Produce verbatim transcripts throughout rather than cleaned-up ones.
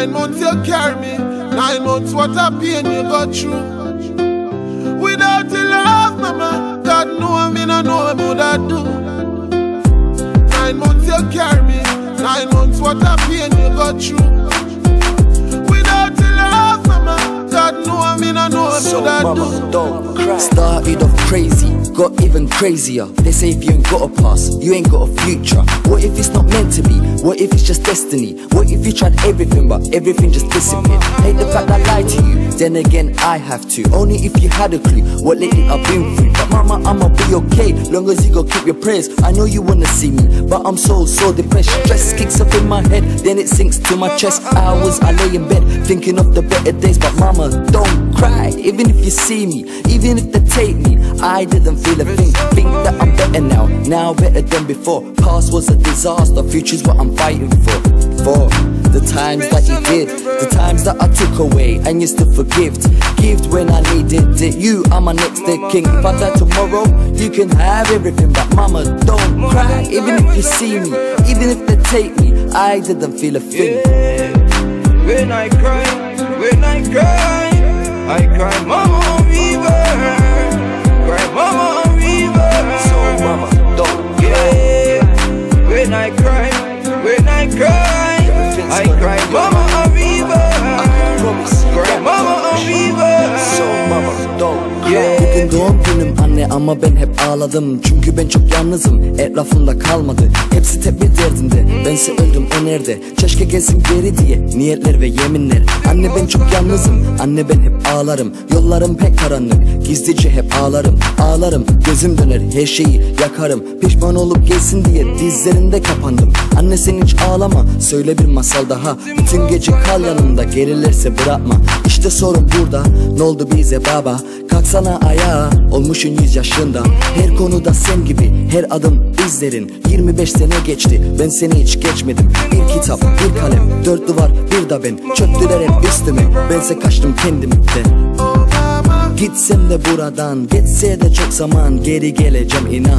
Nine months you carry me, nine months what a pain you got through. Without your love, mama, God know me, no know what I do. Nine months you carry me, nine months what a pain you got through. Without your love, mama, God know me, no know what So I mama, do. don't cry. Started off crazy, got even crazier. They say if you ain't got a past, you ain't got a future. What if it's not meant to be? What if it's just destiny? What if you tried everything but everything just disappeared? Hate the fact I lied to you, then again I have to. Only if you had a clue what lately I've been through. But mama, I'ma be okay, long as you go keep your prayers. I know you wanna see me, but I'm so, so depressed. Stress kicks up in my head, then it sinks to my chest. Hours I lay in bed, thinking of the better days. But mama, don't cry, even if you see me, even if they take me, I didn't feel a thing. Think that I'm better now, now better than before. Past was a disaster, future's what I'm fighting for. For the times that you did, the times that I took away, and you still forgived. Gived when I needed it. You are my next day king. If I die tomorrow, you can have everything. But mama, don't cry, even if you see me, even if they take me, I didn't feel a thing. Yeah. When I cry, when I cry, I cry, mama, river. Cry, mama, river. So mama, don't cry. Yeah. When I cry, when I cry, I cry, mama, a river. Cry, mama, a river. So mama, don't cry. Bugün doğum günüm anne ama ben hep ağladım. Çünkü ben çok yalnızım, etrafımda kalmadı. Hepsi tek bir derdinde, bense öldüm o nerede? Keşke gelsin geri diye niyetler ve yeminler. Anne ben çok yalnızım, anne ben hep ağlarım. Yollarım pek karanlık, gizlice hep ağlarım. Ağlarım, gözüm döner, her şeyi yakarım. Pişman olup gelsin diye dizlerinde kapandım. Anne sen hiç ağlama, söyle bir masal daha. Bütün gece kal yanımda, gerilerse bırakma. İşte sorun burada, ne oldu bize baba? Kalksana ayağa, olmuşsun yüz yaşında. Her konuda sen gibi, her adım izlerin. Yirmi beş sene geçti, ben seni hiç geçmedim. Bir kitap, bir kalem, dört duvar, bir da ben. Çöktüler hep üstüme, bense kaçtım kendimden. Gitsem de buradan, geçse de çok zaman, geri geleceğim inan.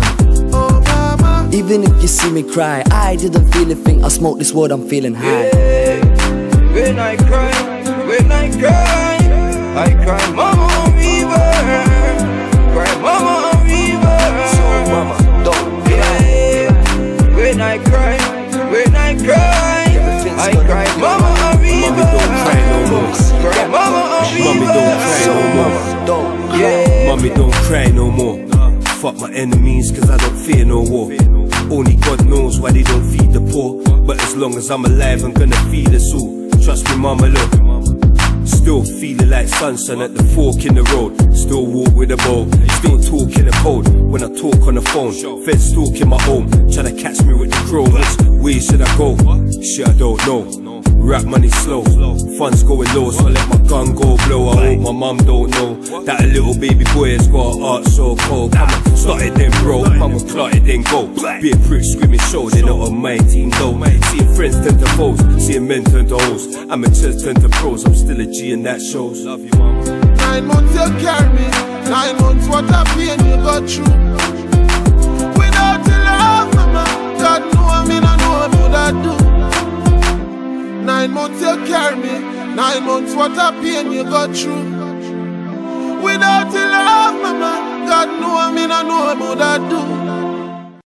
Even if you see me cry, I didn't feel a thing. I smoke this wood, I'm feeling high. Yeah. When I cry, when I cry, I cry, mama, river. Cry, mama, river. So mama, don't cry. Yeah. When I cry, when I cry, I cry, mama, river. Mommy, don't cry no more. Cry, mama, river. Mommy, don't cry So no more. mama, don't cry. Yeah. Mommy, don't cry no more. Fuck my enemies, cause I don't fear no war. Only God knows why they don't feed the poor. But as long as I'm alive, I'm gonna feed us all. Trust me, mama, look. Still feeling like Sunshine at the fork in the road. Still walk with a bow. Still talk in the code when I talk on the phone. Feds stalking my home, trying to catch me with the crow. Where should I go? Shit, I don't know. Rap money slow, funds going low, so I let my gun go blow. I hope my mum don't know that a little baby boy has got a heart so cold. Come on, started then bro, come on, clotted then go. Be a prick, screaming show, they're not on my team though. Seeing friends turn to foes, seeing men turn to hoes. Amateurs turn to pros, I'm still a G and that shows. Love you, mama. Nine months you carry me, nine months what a pain you got through. Without your love, mama, God know me, no know what I do. Nine months you carry me, nine months what a pain you got through. Without your love, mama, God know me, no know what I do.